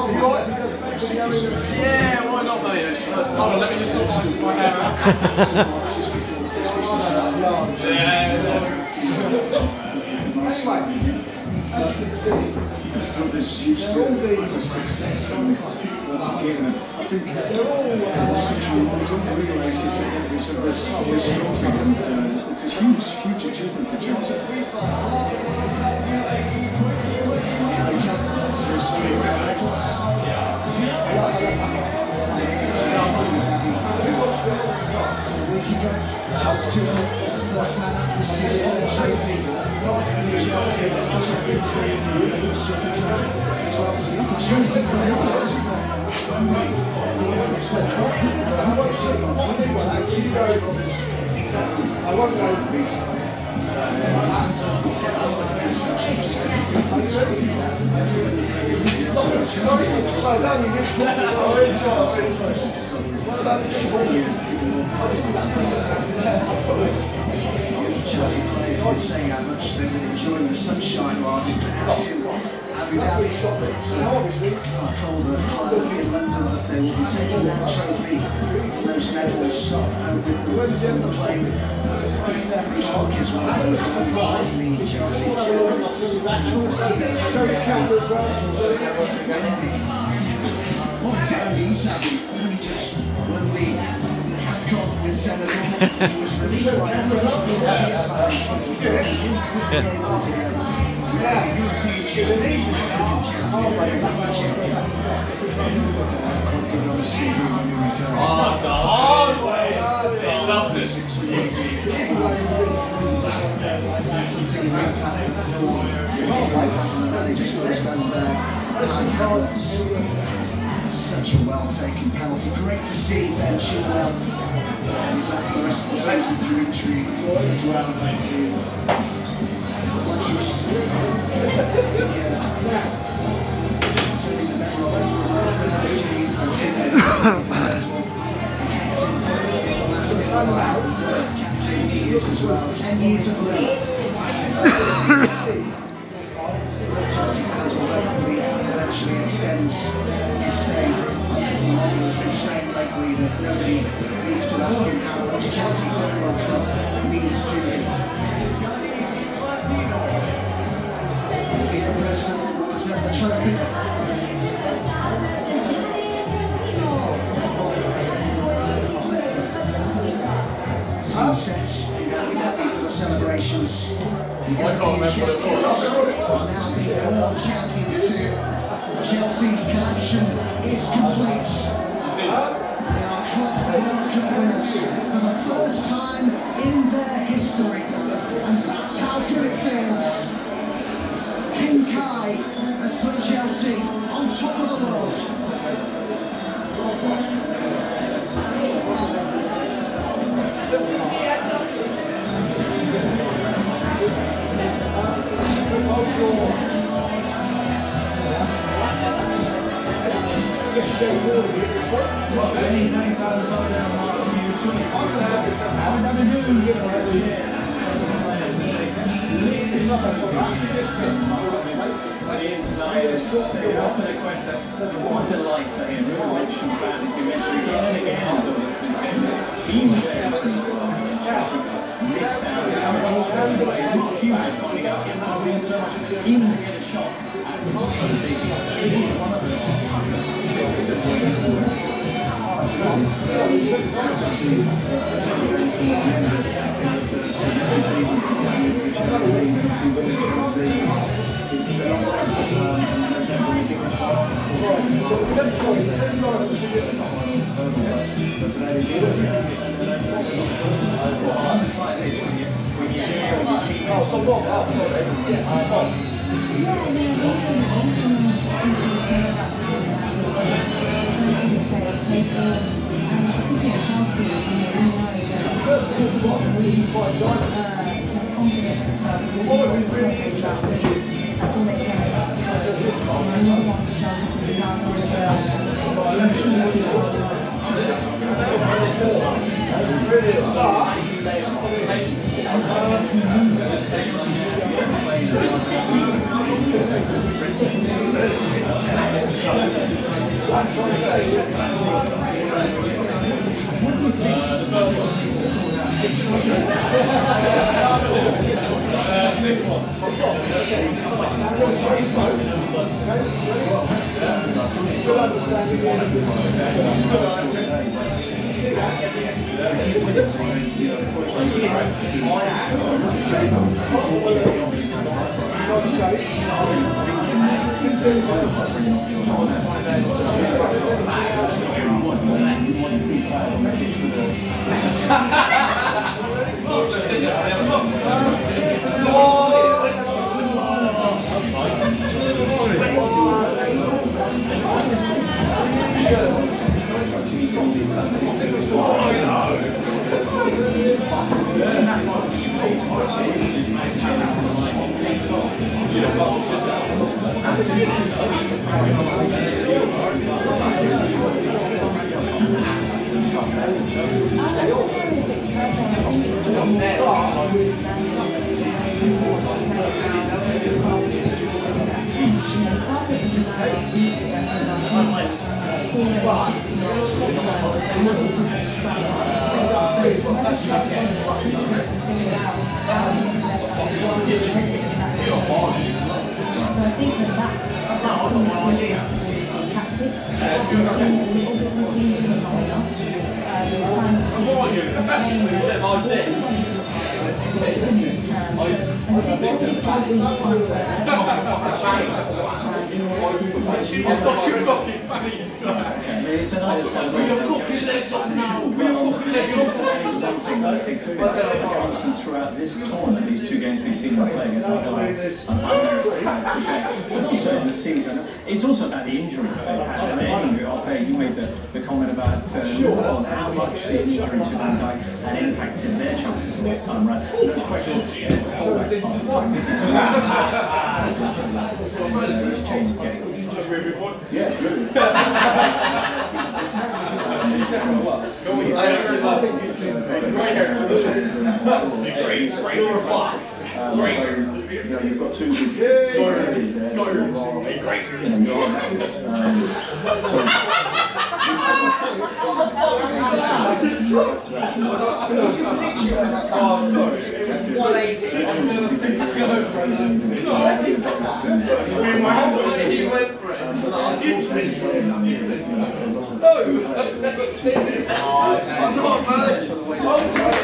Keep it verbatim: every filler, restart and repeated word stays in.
Yeah, why not, mate? Hold on, let me just sort my hair out. As you can see, established huge as a success. Once again, I think they're all in this country, they don't realise this is a this trophy, and uh, it's a huge, huge achievement for Chelsea. Charles Stewart was the first man up to see the trophy. Chelsea, Champions League, as well as the opportunity for the others. I wasn't over beast. Chelsea players would say how much they've been enjoying the sunshine while in Abu Dhabi, but uh, I called the club in London that they will be taking that trophy and those medals uh, with the, with the plane. Bruce Hock is one of those who will like the Chelsea champions. What time he's having, only just when we have got with Senegal, he was released by a British yeah, European champion, Oh, the hard way! He loves it. Such a well-taken penalty. Great to see Ben Chilwell. He's having the rest of the season through injury as well. Like he was turning the medal away from captain years as well. Ten years of blue. Chelsea fans will hopefully eventually extends his stay. He's been saying lately that nobody needs to ask him how much Chelsea Football Club means to him. The president will present the trophy. Sunsets in Abu Dhabi for the celebrations. The European champions are now the world champions too. Chelsea's collection is complete. They are Club World Cup winners for the first time in their history. And that's how good it feels. King Kai has put Chelsea on top of the world. Many thanks out of side down the what a delight for him. Real mention that he's been mentioned again and again. He was there. Missed out. He was huge at finding out him not being so much. Even to get a shot. It's totally. It is one of the toughest. Really So I think that that's, that's something to address the tactics. We've seen a little bit this season, but not enough. Uh, we've found that season is sustained. Um, so I think Chelsea need to find a way in order It's a nice celebration. Throughout this tournament, these two games we've seen them playing as a guy, but also in the season, it's also about the injuries they've had. I mean, off air, you made the, the comment about uh, Newman, how much the injury to Van Dijk had impacted their chances this time round. No question. Those changes getting. Yeah, really. Great, great box. Great. You know, you've got two good stories there. Great. Oh, sorry. one eighty. He went for it. No, I'm not a virgin.